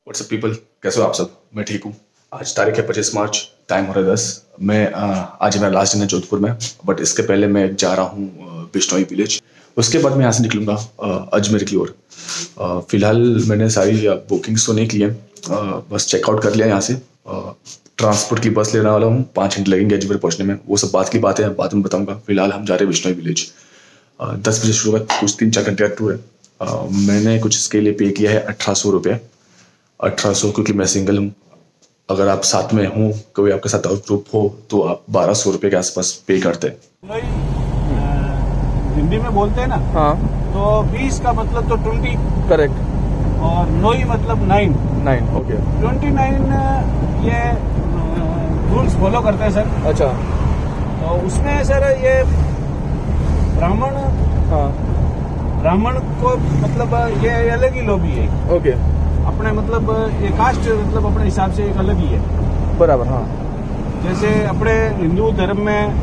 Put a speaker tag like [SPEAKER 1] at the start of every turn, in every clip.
[SPEAKER 1] WhatsApp people, कैसे हो आप सब? मैं ठीक हूँ। आज तारीख है 25 मार्च, टाइम हो रहा है 10। आज मेरा लास्ट दिन है जोधपुर में, बट इसके पहले मैं जा रहा हूँ बिश्नोई विलेज। उसके बाद मैं यहाँ से निकलूँगा अजमेर की ओर। फिलहाल मैंने सारी बुकिंग्स तो नहीं की है, बस चेकआउट कर लिया यहाँ से। ट्रांसपोर्ट की बस लेने वाला हूँ, 5 घंटे लगेंगे अजमेर पहुँचने में। वो सब बात की बात है, बाद में बताऊँगा। फिलहाल हम जा रहे हैं बिश्नोई विलेज। 10 बजे शुरू हुआ, कुछ 3-4 घंटे का टूर है। मैंने कुछ इसके लिए पे किया है 1800 रुपये। 1800 क्योंकि मैं सिंगल हूँ। अगर आप साथ में हो, कोई आपके साथ और ग्रुप हो, तो आप 1200 रुपये के आसपास पे करते हैं।
[SPEAKER 2] हिंदी में बोलते हैं ना,
[SPEAKER 3] हाँ,
[SPEAKER 2] तो 20 का मतलब तो 20,
[SPEAKER 3] करेक्ट।
[SPEAKER 2] और नोई मतलब 9।
[SPEAKER 3] ओके।
[SPEAKER 2] 29 ये रूल्स फॉलो करते हैं सर।
[SPEAKER 3] अच्छा।
[SPEAKER 2] तो उसमें सर ये ब्राह्मण,
[SPEAKER 3] हाँ,
[SPEAKER 2] ब्राह्मण को मतलब ये अलग ही लॉबी है।
[SPEAKER 3] ओके,
[SPEAKER 2] अपने मतलब ये कास्ट मतलब अपने हिसाब से एक अलग ही है।
[SPEAKER 3] बराबर। हाँ,
[SPEAKER 2] जैसे अपने हिंदू धर्म में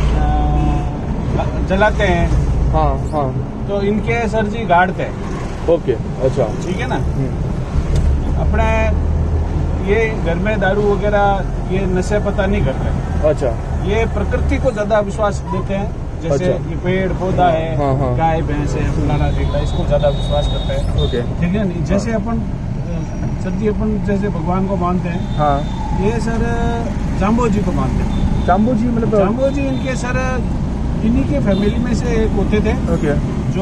[SPEAKER 2] जलाते हैं,
[SPEAKER 3] हाँ हाँ,
[SPEAKER 2] तो इनके सर जी गाड़ते हैं।
[SPEAKER 3] ओके, अच्छा,
[SPEAKER 2] ठीक है ना। अपने ये घर में दारू वगैरह ये नशे पता नहीं करते।
[SPEAKER 3] अच्छा,
[SPEAKER 2] ये प्रकृति को ज्यादा विश्वास देते हैं। जैसे
[SPEAKER 3] अच्छा।
[SPEAKER 2] ये पेड़ पौधा है,
[SPEAKER 3] हाँ, हाँ।
[SPEAKER 2] गाय भैंस है, फलाना ढेकड़ा, इसको ज्यादा विश्वास करते हैं।
[SPEAKER 3] ओके,
[SPEAKER 2] ठीक है नहीं। जैसे अपन सर जी अपन जैसे भगवान को मानते हैं,
[SPEAKER 3] हाँ।
[SPEAKER 2] ये सर जाम्बो जी को मानते हैं।
[SPEAKER 3] जाम्बो जी मतलब?
[SPEAKER 2] जाम्बो जी इनके सर इन्हीं के फैमिली में से एक होते थे।
[SPEAKER 3] ओके,
[SPEAKER 2] जो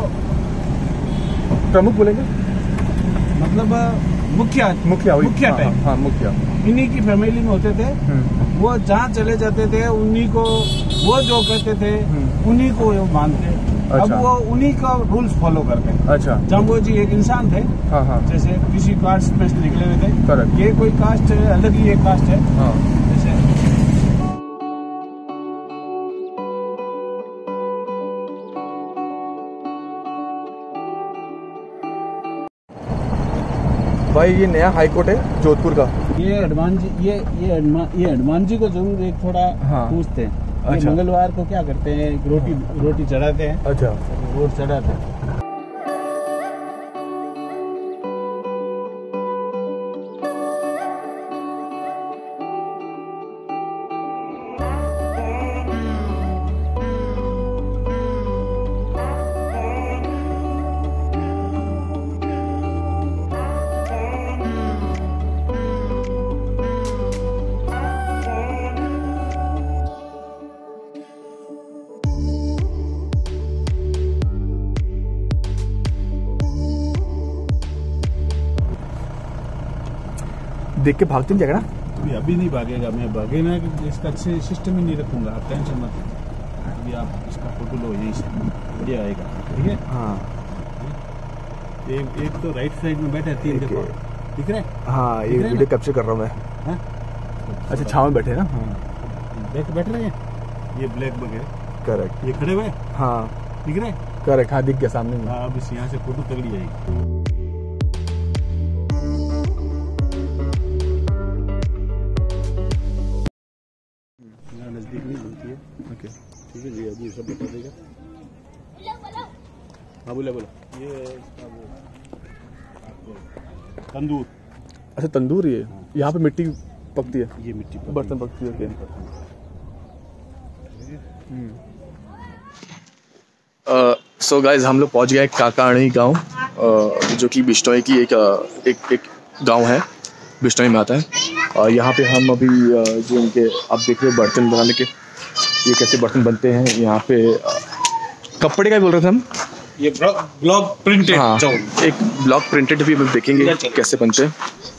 [SPEAKER 3] प्रमुख बोलेंगे,
[SPEAKER 2] मतलब मुखिया टाइप।
[SPEAKER 3] हाँ, मुखिया
[SPEAKER 2] इन्हीं की फैमिली में होते थे। वो जहाँ चले जाते थे उन्हीं को, वो जो कहते थे उन्हीं को वो मानते।
[SPEAKER 3] अच्छा।
[SPEAKER 2] अब वो उन्हीं का रूल्स फॉलो करते हैं।
[SPEAKER 3] अच्छा।
[SPEAKER 2] जाम्बो जी एक इंसान थे।
[SPEAKER 3] हाँ हाँ,
[SPEAKER 2] जैसे किसी कास्ट में से निकले हुए थे।
[SPEAKER 3] करेक्ट।
[SPEAKER 2] ये कोई कास्ट अलग ही एक कास्ट है।
[SPEAKER 3] हाँ,
[SPEAKER 2] जैसे
[SPEAKER 3] भाई ये नया हाई कोर्ट है जोधपुर का।
[SPEAKER 2] ये हनुमान जी, ये हनुमान जी को जरूर एक थोड़ा
[SPEAKER 3] हाँ।
[SPEAKER 2] पूछते हैं।
[SPEAKER 3] अच्छा।
[SPEAKER 2] ये मंगलवार को क्या करते हैं, रोटी चढ़ाते हैं।
[SPEAKER 3] अच्छा,
[SPEAKER 2] रोट चढ़ाते हैं।
[SPEAKER 3] देख के भागते नहीं जाएगा ना?
[SPEAKER 2] अभी नहीं भागेगा, मैं भागेगा कि इसका अच्छे सिस्टम ही नहीं रखूंगा। आप टेंशन मत लीजिए। अभी आप इसका फोटो लो, यही से बढ़िया आएगा। ठीक है।
[SPEAKER 3] हाँ,
[SPEAKER 2] एक तो राइट साइड में बैठे 3 देखो, दिख रहा है?
[SPEAKER 3] हाँ, ये वीडियो कैप्चर कर रहा हूँ मैं।
[SPEAKER 2] हाँ?
[SPEAKER 3] अच्छा, छाव में बैठे ना?
[SPEAKER 2] हाँ, बैठ रहे हैं। ये ब्लैक वगैरह,
[SPEAKER 3] करेक्ट।
[SPEAKER 2] ये खड़े हुए,
[SPEAKER 3] हाँ,
[SPEAKER 2] दिख रहे हैं?
[SPEAKER 3] करेक्ट। हाँ, दिख गया सामने में।
[SPEAKER 2] हाँ, अब इस यहाँ से फोटो तगड़ी आएगी। नजदीक नहीं मिलती है।
[SPEAKER 3] ओके,
[SPEAKER 2] ठीक है जी, अभी सब बता देगा। हाँ, बोला ये इसका वो आपको तंदूर।
[SPEAKER 3] अच्छा, तंदूर। ये यहाँ पे मिट्टी पकती है,
[SPEAKER 2] ये मिट्टी पर
[SPEAKER 3] बर्तन पकती है। ओके।
[SPEAKER 1] सो गाइज, हम लोग पहुँच गए काकाणी गांव, जो कि बिश्नोई की एक गांव है, बिश्नोई में आता है। यहाँ पे हम अभी जो इनके आप देख रहे हो बर्तन बनाने के, ये कैसे बर्तन बनते हैं यहाँ पे। कपड़े का ही बोल रहे थे हम।
[SPEAKER 2] ये ब्लॉक प्रिंटेड।
[SPEAKER 1] हाँ, एक ब्लॉक प्रिंटेड भी हम देखेंगे कैसे बनते हैं।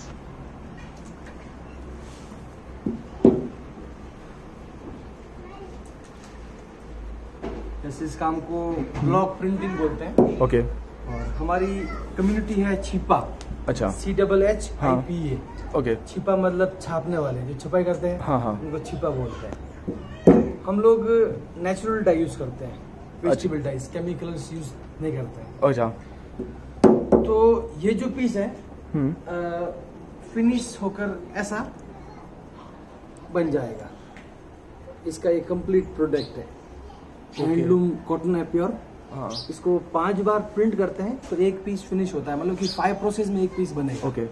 [SPEAKER 4] जैसे इस काम को ब्लॉक प्रिंटिंग बोलते हैं।
[SPEAKER 3] ओके,
[SPEAKER 4] और हमारी कम्युनिटी है छिपा।
[SPEAKER 3] अच्छा।
[SPEAKER 4] CHHIPA।
[SPEAKER 3] ओके,
[SPEAKER 4] छिपा मतलब छापने वाले, जो छपाई करते हैं।
[SPEAKER 3] हाँ हाँ,
[SPEAKER 4] उनको छिपा बोलते हैं। हम लोग नेचुरल डाई यूज करते हैं, वेजिटेबल डाइज, केमिकल्स यूज नहीं करते हैं।
[SPEAKER 3] अच्छा।
[SPEAKER 4] तो ये जो पीस है फिनिश होकर ऐसा बन जाएगा। इसका एक कंप्लीट प्रोडक्ट है। हैंडलूम कॉटन है, प्योर।
[SPEAKER 3] हाँ,
[SPEAKER 4] इसको 5 बार प्रिंट करते हैं तो एक पीस फिनिश होता है, मतलब कि 5 प्रोसेस में एक पीस बनेगा।
[SPEAKER 3] ओके।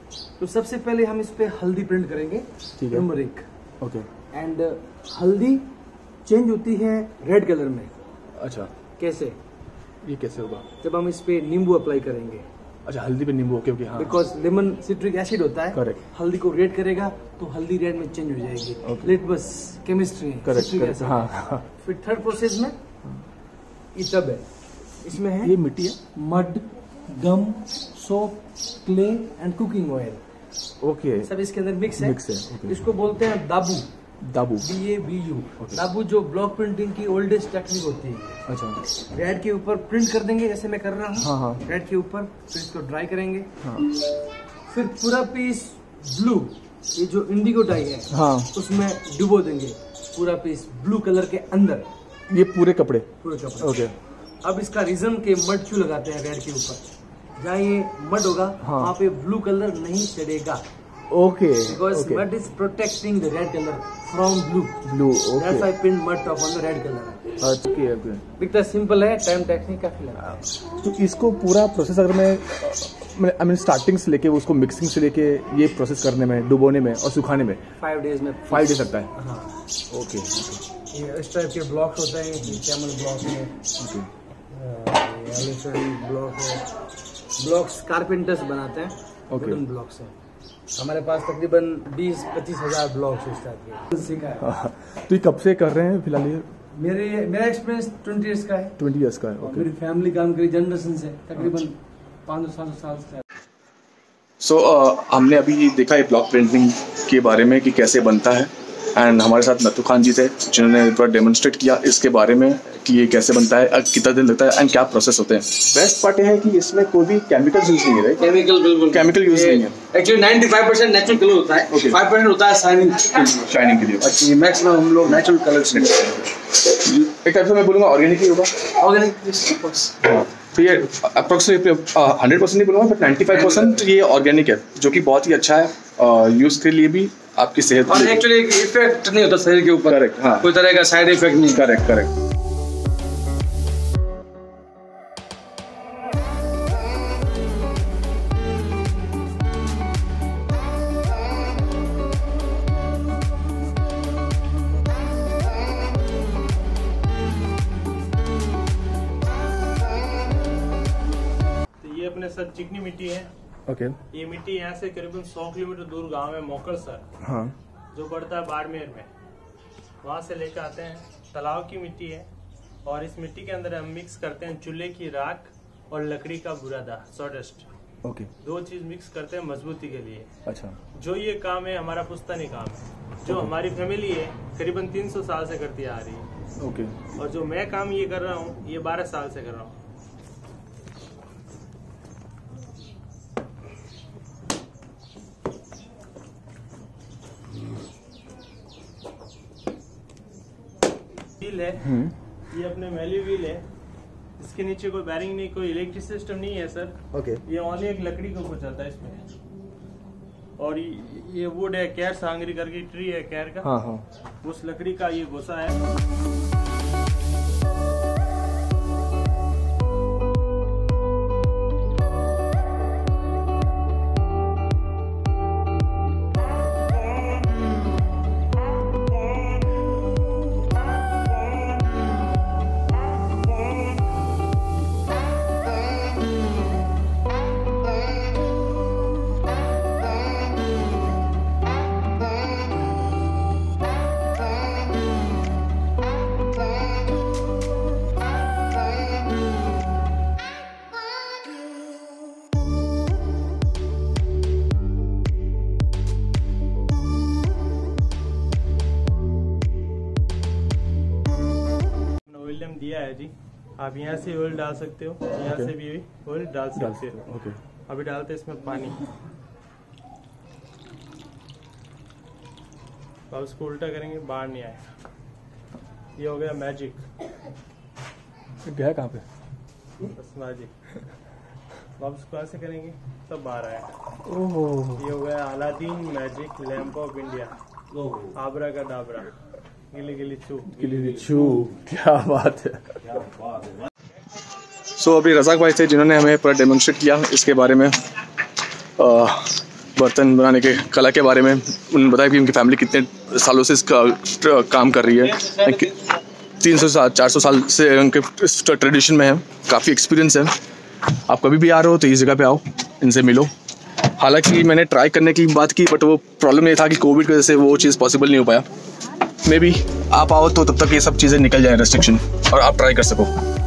[SPEAKER 4] तो सबसे पहले हम इस पे हल्दी प्रिंट करेंगे,
[SPEAKER 3] ठीक है।
[SPEAKER 4] नंबर 1।
[SPEAKER 3] ओके।
[SPEAKER 4] एंड हल्दी चेंज होती है रेड कलर में।
[SPEAKER 3] अच्छा,
[SPEAKER 4] कैसे?
[SPEAKER 3] ये कैसे होगा?
[SPEAKER 4] जब हम इस पे नींबू अप्लाई करेंगे।
[SPEAKER 3] अच्छा, हल्दी पे नींबू। ओके ओके, हाँ।
[SPEAKER 4] बिकॉज लेमन सिट्रिक एसिड होता है।
[SPEAKER 3] करेक्ट।
[SPEAKER 4] हल्दी को रेड करेगा तो हल्दी रेड में चेंज हो जाएगी।
[SPEAKER 3] Okay.
[SPEAKER 4] लेट बस केमिस्ट्री है।
[SPEAKER 3] करेक्ट
[SPEAKER 4] citric
[SPEAKER 3] करेक्ट,
[SPEAKER 4] acid
[SPEAKER 3] हाँ
[SPEAKER 4] है।
[SPEAKER 3] हाँ।
[SPEAKER 4] फिर थर्ड प्रोसेस में ये टब है, इसमें है
[SPEAKER 3] ये मिट्टी है।
[SPEAKER 4] Mud, gum, soap, clay and cooking oil,
[SPEAKER 3] okay.
[SPEAKER 4] सब इसके अंदर मिक्स है।
[SPEAKER 3] मिक्स है, okay.
[SPEAKER 4] इसको बोलते हैं दाबू,
[SPEAKER 3] दाबू।
[SPEAKER 4] DABU।
[SPEAKER 3] Okay.
[SPEAKER 4] दाबू जो ब्लॉक प्रिंटिंग की ओल्डेस्ट टेक्निक होती है।
[SPEAKER 3] अच्छा,
[SPEAKER 4] रेड के ऊपर प्रिंट कर देंगे जैसे मैं कर रहा हूँ।
[SPEAKER 3] हाँ हाँ
[SPEAKER 4] रेड के ऊपर, फिर इसको ड्राई करेंगे।
[SPEAKER 3] हाँ
[SPEAKER 4] फिर पूरा पीस ब्लू, ये जो इंडिगो डाई है,
[SPEAKER 3] हाँ।
[SPEAKER 4] उसमें डुबो देंगे पूरा पीस ब्लू कलर के अंदर,
[SPEAKER 3] ये पूरे कपड़े।
[SPEAKER 4] पूरे कपड़े।
[SPEAKER 3] ओके।
[SPEAKER 4] अब इसका रीजन के मड क्यों लगाते हैं रेड के ऊपर? जहाँ ये मड होगा
[SPEAKER 3] हाँ।
[SPEAKER 4] वहाँ पे ब्लू कलर नहीं चढ़ेगा।
[SPEAKER 3] Okay
[SPEAKER 4] because
[SPEAKER 3] okay.
[SPEAKER 4] Mud is protecting the red colour from blue.
[SPEAKER 3] Blue.
[SPEAKER 4] That's
[SPEAKER 3] okay
[SPEAKER 4] why pin mud top on the red colour.
[SPEAKER 3] Okay okay.
[SPEAKER 4] इतना सिंपल है, टाइम टेक्निक काफी लगा।
[SPEAKER 3] तो इसको पूरा प्रोसेस अगर मैं आई मीन स्टार्टिंग से लेके उसको मिक्सिंग से लेके ये प्रोसेस करने में, डुबोने में और सुखाने में
[SPEAKER 4] 5 डेज में
[SPEAKER 3] 5 डेज लगता है।
[SPEAKER 4] हाँ।
[SPEAKER 3] ओके
[SPEAKER 4] ये इस टाइप के ब्लॉक्स होते हैं, ये कैमल ब्लॉक है,
[SPEAKER 3] ओके।
[SPEAKER 4] एलिफेंट ब्लॉक है। ब्लॉक्स कारपेंटर्स बनाते हैं,
[SPEAKER 3] Okay.
[SPEAKER 4] वुडन ब्लॉक्स हैं। हमारे पास तकरीबन 20-25 हजार ब्लॉक्स इस टाइप के सीखा है।
[SPEAKER 3] हाँ, तो ये कब से कर रहे हैं फिलहाल? ये
[SPEAKER 4] मेरा एक्सपीरियंस 20 ईयर्स का है।
[SPEAKER 3] 20 ईयर्स का है।
[SPEAKER 4] और
[SPEAKER 3] ओके।
[SPEAKER 4] मेरी फैमिली काम करी जनरेशन से, तकरीबन 500 साल से।
[SPEAKER 1] सो हमने अभी देखा है ब्लॉक प्रिंटिंग के बारे में कि कैसे बनता है, एंड हमारे साथ नथु खान जी थे जिन्होंने थोड़ा डेमोन्स्ट्रेट किया इसके बारे में कि ये कैसे बनता है, कितना दिन लगता है एंड क्या प्रोसेस होते हैं। बेस्ट पार्ट है कि इसमें कोई भी केमिकल्स यूज नहीं है, राइट?
[SPEAKER 4] केमिकल बिल्कुल
[SPEAKER 1] केमिकल यूज नहीं है।
[SPEAKER 4] एक्चुअली 95% नेचुरल कलर होता है।
[SPEAKER 1] Okay.
[SPEAKER 4] 5% होता है शाइनिंग।
[SPEAKER 1] शाइनिंग के लिए
[SPEAKER 4] मैक्सिमम हम लोग नेचुरल कलर्स में
[SPEAKER 1] एक टाइप से मैं बोलूँगा ऑर्गेनिक ही होगा।
[SPEAKER 4] ऑर्गेनिक।
[SPEAKER 1] तो ये अप्रोक्सीमेटली 100% नहीं बोलूँगा बट 95% ये ऑर्गेनिक है, जो कि बहुत ही अच्छा है यूज़ के लिए भी, आपकी सेहत
[SPEAKER 4] और एक्चुअली इफेक्ट नहीं होता शरीर के ऊपर।
[SPEAKER 1] करेक्ट, हाँ।
[SPEAKER 4] कोई तरह का साइड इफेक्ट नहीं।
[SPEAKER 1] Correct correct.
[SPEAKER 5] ये अपने सर चिकनी मिट्टी है।
[SPEAKER 3] ओके।
[SPEAKER 5] ये मिट्टी यहाँ से करीबन 100 किलोमीटर दूर गांव है मोकड़ सर,
[SPEAKER 3] हाँ।
[SPEAKER 5] जो पड़ता है बाड़मेर में। वहाँ से लेकर आते हैं, तालाब की मिट्टी है, और इस मिट्टी के अंदर हम मिक्स करते हैं चूल्हे की राख और लकड़ी का बुरादा, सॉडस्ट।
[SPEAKER 3] ओके।
[SPEAKER 5] 2 चीज मिक्स करते हैं मजबूती के लिए।
[SPEAKER 3] अच्छा।
[SPEAKER 5] जो ये काम है हमारा पुश्तनी काम है, जो हमारी फैमिली है करीबन 300 साल से करती आ रही है।
[SPEAKER 3] ओके।
[SPEAKER 5] और जो मैं काम ये कर रहा हूँ ये 12 साल से कर रहा हूँ। व्हील है, ये अपने मैली व्हील है। इसके नीचे कोई बैरिंग नहीं, कोई इलेक्ट्रिक सिस्टम नहीं है सर।
[SPEAKER 3] ओके।
[SPEAKER 5] ये ओनली एक लकड़ी के ऊपर चलता है इसमें। और ये वुड है, कैर सांगरी करके ट्री है कैर का।
[SPEAKER 3] हाँ हाँ।
[SPEAKER 5] उस लकड़ी का ये गोसा है। ऑयल दिया है जी, आप यहाँ से ऑयल डाल सकते हो, यहाँ से भी ऑयल डाल सकते हो।
[SPEAKER 3] ओके।
[SPEAKER 5] अभी डालते हैं इसमें पानी, अब उसको उल्टा करेंगे बाहर नहीं आएगा। ये हो गया मैजिक,
[SPEAKER 3] गया कहाँ पे?
[SPEAKER 5] बस मैजिक। अब उसको ऐसे करेंगे तब बाहर आएगा।
[SPEAKER 3] ओह।
[SPEAKER 5] ये हो गया Aladdin magic lamp of India, आबरा का डाबरा, गिली गिली चू।
[SPEAKER 3] गिली चू, क्या बात है।
[SPEAKER 1] सो अभी रज़ाक भाई थे जिन्होंने हमें पूरा डेमोन्स्ट्रेट किया इसके बारे में।
[SPEAKER 3] बर्तन बनाने के कला के बारे में। उन्होंने बताया कि उनकी फैमिली कितने सालों से इसका काम कर रही है, 300-400 साल से उनके इस ट्रेडिशन में है, काफ़ी एक्सपीरियंस है। आप कभी भी आ रहे हो तो इस जगह पे आओ, इनसे मिलो। हालांकि मैंने ट्राई करने की बात की, बट वो प्रॉब्लम ये था कि कोविड की वजह से वो चीज़ पॉसिबल नहीं हो पाया। मे बी आप आओ तो तब तक ये सब चीज़ें निकल जाए रेस्ट्रिक्शन, और आप ट्राई कर सको।